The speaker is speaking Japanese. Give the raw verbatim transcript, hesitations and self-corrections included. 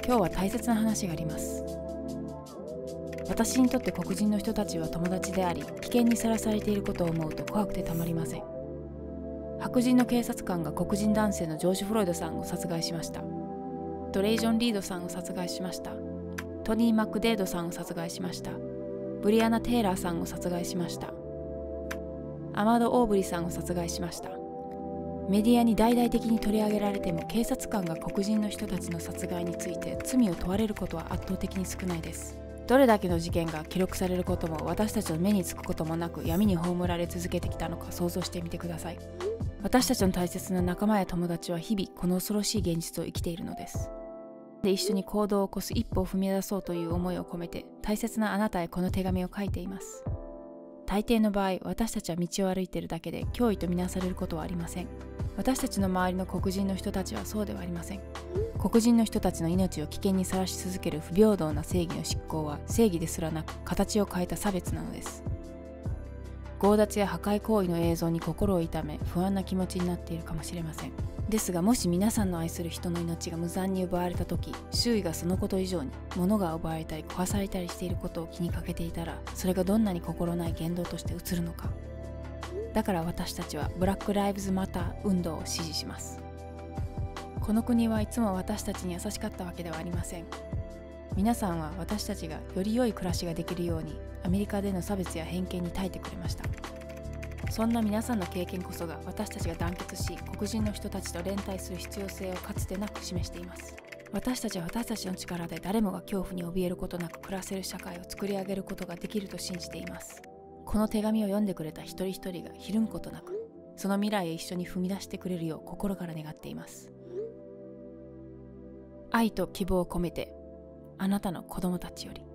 今日は大切な話があります。私にとって黒人の人たちは友達であり、危険にさらされていることを思うと怖くてたまりません。白人の警察官が黒人男性のジョージ・フロイドさんを殺害しました。トレイジョン・リードさんを殺害しました。トニー・マックデードさんを殺害しました。ブリアナ・テイラーさんを殺害しました。アマド・オーブリさんを殺害しました。メディアに大々的に取り上げられても、警察官が黒人の人たちの殺害について罪を問われることは圧倒的に少ないです。どれだけの事件が記録されることも、私たちの目につくこともなく闇に葬られ続けてきたのか想像してみてください。私たちの大切な仲間や友達は日々この恐ろしい現実を生きているのです。で、一緒に行動を起こす一歩を踏み出そうという思いを込めて、大切なあなたへこの手紙を書いています。大抵の場合、私たちは道を歩いているだけで脅威とみなされることはありません。私たちの周りの黒人の人たちはそうではありません。黒人の人たちの命を危険にさらし続ける不平等な正義の執行は、正義ですらなく形を変えた差別なのです。強奪や破壊行為の映像に心を痛め、不安な気持ちになっているかもしれません。ですが、もし皆さんの愛する人の命が無残に奪われた時、周囲がそのこと以上に物が奪われたり壊されたりしていることを気にかけていたら、それがどんなに心ない言動として映るのか。だから私たちはブラック・ライブズ・マター運動を支持します。この国はいつも私たちに優しかったわけではありません。皆さんは私たちがより良い暮らしができるように、アメリカでの差別や偏見に耐えてくれました。そんな皆さんの経験こそが、私たちが団結し黒人の人たちと連帯する必要性をかつてなく示しています。私たちは私たちの力で誰もが恐怖に怯えることなく暮らせる社会を作り上げることができると信じています。この手紙を読んでくれた一人一人がひるむことなく、その未来へ一緒に踏み出してくれるよう心から願っています。愛と希望を込めて、あなたの子供たちより。